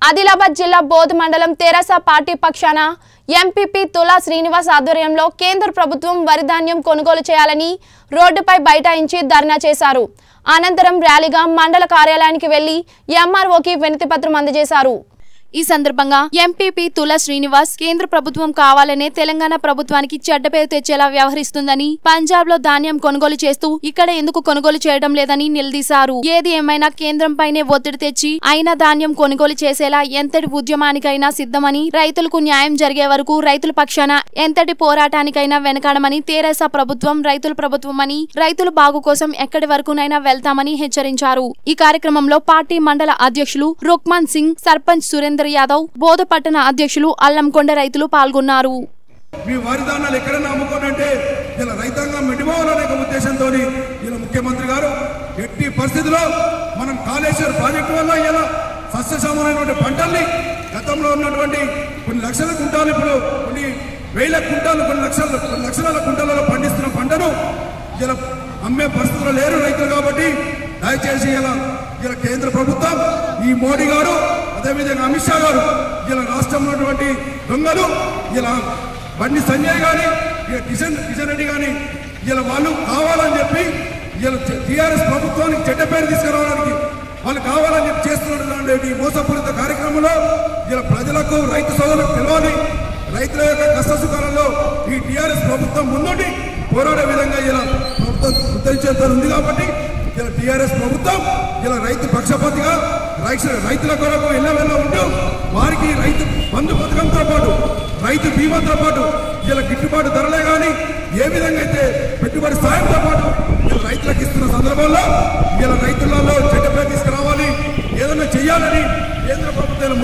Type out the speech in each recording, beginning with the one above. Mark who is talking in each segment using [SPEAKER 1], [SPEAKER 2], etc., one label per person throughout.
[SPEAKER 1] ఆదిలాబాద్ జిల్లా బోధ్ మండలం తెరాస పార్టీ పక్షాన ఎంపీపీ తులా శ్రీనివాస్ ఆధ్వర్యంలో కేంద్ర ప్రభుత్వం వరి ధాన్యం కొనుగోలు చేయాలని రోడ్డుపై బైఠాయించి ధర్నా చేశారు. అనంతరం ర్యాలీగా మండల కార్యాలయానికి వెళ్లి ఎంఆర్ఓకి వినతి పత్రం అందజేశారు. ఈ సందర్భంగా ఎంపీపీ తులా శ్రీనివాస్ కేంద్ర ప్రభుత్వం కావాలనే తెలంగాణ ప్రభుత్వానికి చెడ్డ పేరు తెచ్చేలా వ్యవహరిస్తుందని, పంజాబ్ లో ధాన్యం కొనుగోలు చేస్తూ ఇక్కడ ఎందుకు కొనుగోలు చేయడం లేదని నిలదీశారు. ఏది ఏమైనా కేంద్రంపైనే ఒత్తిడి తెచ్చి అయినా ధాన్యం కొనుగోలు చేసేలా ఎంతటి ఉద్యమానికైనా సిద్ధమని, రైతులకు న్యాయం జరిగే వరకు రైతుల పక్షాన ఎంతటి పోరాటానికైనా వెనకాడమని, తెరాస ప్రభుత్వం రైతుల ప్రభుత్వం అని, రైతుల బాగు కోసం ఎక్కడి వరకునైనా వెళ్తామని హెచ్చరించారు. ఈ కార్యక్రమంలో పార్టీ మండల అధ్యక్షులు రుక్మాన్ సింగ్, సర్పంచ్ సురేందర్ యాదవ్, బోధ పట్టణ అధ్యక్షులు అల్లంకొండ రైతులు పాల్గొన్నారు.
[SPEAKER 2] మీ వారి ధాన్యాలు ఎక్కడైనా అమ్ముకోనంటే ఇలా రైతాంగం మెడిపోవాలనే ఉద్దేశంతో ఇలా ముఖ్యమంత్రి గారు ఎట్టి పరిస్థితిలో మనం కాళేశ్వర ప్రాజెక్టు వల్ల ఇలా సస్యశ్యామలైనటువంటి పంటల్ని గతంలో ఉన్నటువంటి కొన్ని లక్షల కుంటాలు ఇప్పుడు కొన్ని వేల కుంటాలు కొన్ని లక్షల కుంటాలలో పండిస్తున్న పంటను ఇలా అమ్మే పరిస్థితుల్లో లేరు రైతులు. కాబట్టి దయచేసి ఇలా కేంద్ర ప్రభుత్వం, ఈ మోడీ గారు, అదేవిధంగా అమిత్ షా గారు ఇలా రాష్ట్రంలో ఉన్నటువంటి దొంగలు ఇలా బండి సంజయ్ కానీ కిషన్ రెడ్డి కానీ ఇలా వాళ్ళు కావాలని చెప్పి ఇలా టీఆర్ఎస్ ప్రభుత్వానికి చెడ్డ పేరు తీసుకురావడానికి వాళ్ళు కావాలని చెప్పి చేస్తున్నటువంటి మోసపూరిత కార్యక్రమంలో ఇలా ప్రజలకు, రైతు సోదరులకు తెలవాలి. రైతుల యొక్క కష్ట సుఖాలలో ఈ టీఆర్ఎస్ ప్రభుత్వం ముందుండి పోరాడే విధంగా ఇలా ప్రభుత్వం ఉత్తరించేంత ఉంది. కాబట్టి ఇలా టీఆర్ఎస్ ప్రభుత్వం ఇలా రైతు పక్షపాతిగా రైతుల కొరకు ఎల్లవెల్ల ఉంటూ వారికి రైతు బంధు పథకంతో పాటు, రైతు బీమాతో పాటు ఇలా గిట్టుబాటు ధరలే కానీ ఏ విధంగా అయితే పెట్టుబడి సాయంతో పాటు ఇలా రైతులకు ఇస్తున్న సందర్భంలో ఇలా రైతులలో చెడ్డ పేరు తీసుకురావాలి, ఏదైనా చెయ్యాలని కేంద్ర ప్రభుత్వం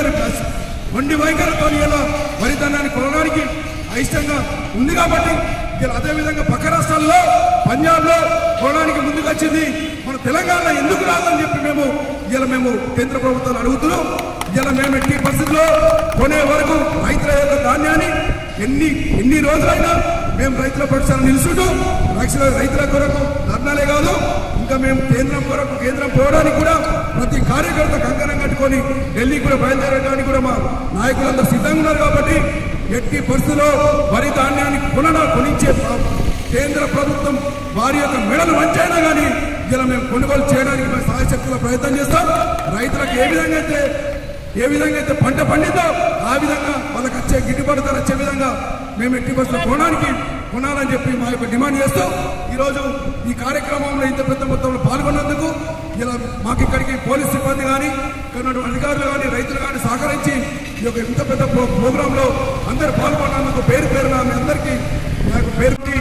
[SPEAKER 2] మొండి వైఖరితో ఇలా వరి ధాన్యాన్ని కొనడానికి అయిష్టంగా ఉంది. కాబట్టి ఇలా అదేవిధంగా పక్క రాష్ట్రాల్లో పంజాబ్లో కొనడానికి ముందుకు వచ్చింది, మన తెలంగాణ ఎందుకు రాదని చెప్పి మేము కేంద్ర ప్రభుత్వాన్ని అడుగుతున్నాం. ఇలా మేము ఎట్టి పరిస్థితుల్లో కొనే వరకు రైతుల యొక్క ధాన్యాన్ని ఎన్ని రోజులైనా మేము రైతుల పక్షాన నిలుచుంటూ రైతుల కొరకు ధర్నాలే కాదు, ఇంకా మేము కేంద్రం పోవడానికి కూడా ప్రతి కార్యకర్త కంకణం కట్టుకొని ఢిల్లీ కూడా బయలుదేరడానికి కూడా మా నాయకులందరూ సిద్ధంగా ఉన్నారు. కాబట్టి ఎట్టి పరిస్థితుల్లో వరి ధాన్యాన్ని కొనిచ్చే కేంద్ర ప్రభుత్వం వారి యొక్క మెడలు వంచైనా కానీ ఇలా మేము కొనుగోలు చేయడానికి మేము సాయశక్తుల ప్రయత్నం చేస్తాం. రైతులకు ఏ విధంగా అయితే పంట పండిందో ఆ విధంగా వాళ్ళకి వచ్చే గిట్టుబాటు ధర వచ్చే విధంగా మేము ఎట్టి పరిస్థితుల్లో కొనాలని చెప్పి మా యొక్క డిమాండ్ చేస్తూ ఈరోజు ఈ కార్యక్రమంలో ఇంత పెద్ద మొత్తంలో పాల్గొన్నందుకు ఇలా మాకు ఇక్కడికి పోలీస్ సిబ్బంది కానీ, ఇక్కడ అధికారులు కానీ, రైతులు కానీ సహకరించి ఈ యొక్క ఇంత పెద్ద ప్రోగ్రాంలో అందరూ పాల్గొన్నందుకు పేరున మీ అందరికీ నా యొక్క పేరుకి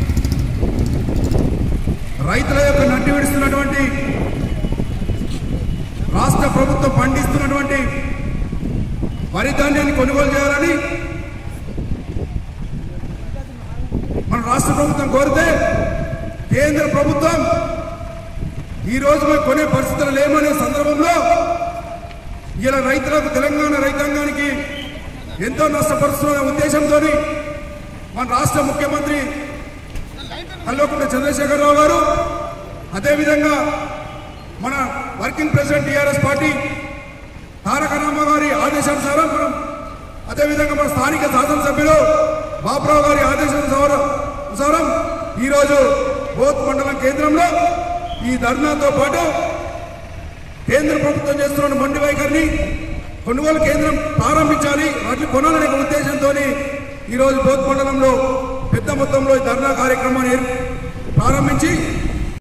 [SPEAKER 2] రైతుల యొక్క నడ్డి విడుస్తున్నటువంటి రాష్ట్ర ప్రభుత్వం పండిస్తున్నటువంటి వరి ధాన్యాన్ని కొనుగోలు చేయాలని మన రాష్ట్ర ప్రభుత్వం కోరితే కేంద్ర ప్రభుత్వం ఈరోజు మేము కొనే పరిస్థితులు లేమనే సందర్భంలో ఇలా రైతులకు, తెలంగాణ రైతాంగానికి ఎంతో నష్టపరుస్తున్న ఉద్దేశంతో మన రాష్ట్ర ముఖ్యమంత్రి కల్వకుంట్ల చంద్రశేఖరరావు గారు, అదేవిధంగా మన working president TRS party Taraka Rama గారి ఆదేశానుసారం అదేవిధంగా మన స్థానిక శాసనసభ్యులు బాపురావు గారి ఆదేశానుసారం ఈరోజు బోధ్ మండలం కేంద్రంలో ఈ ధర్నాతో పాటు కేంద్ర ప్రభుత్వం చేస్తున్న మొండి వైఖరిని కొనుగోలు కేంద్రం ప్రారంభించాలి, వాటిని కొనాలనే ఉద్దేశంతో ఈరోజు బోధ్ మండలంలో పెద్ద మొత్తంలో ఈ ధర్నా కార్యక్రమాన్ని ప్రారంభించి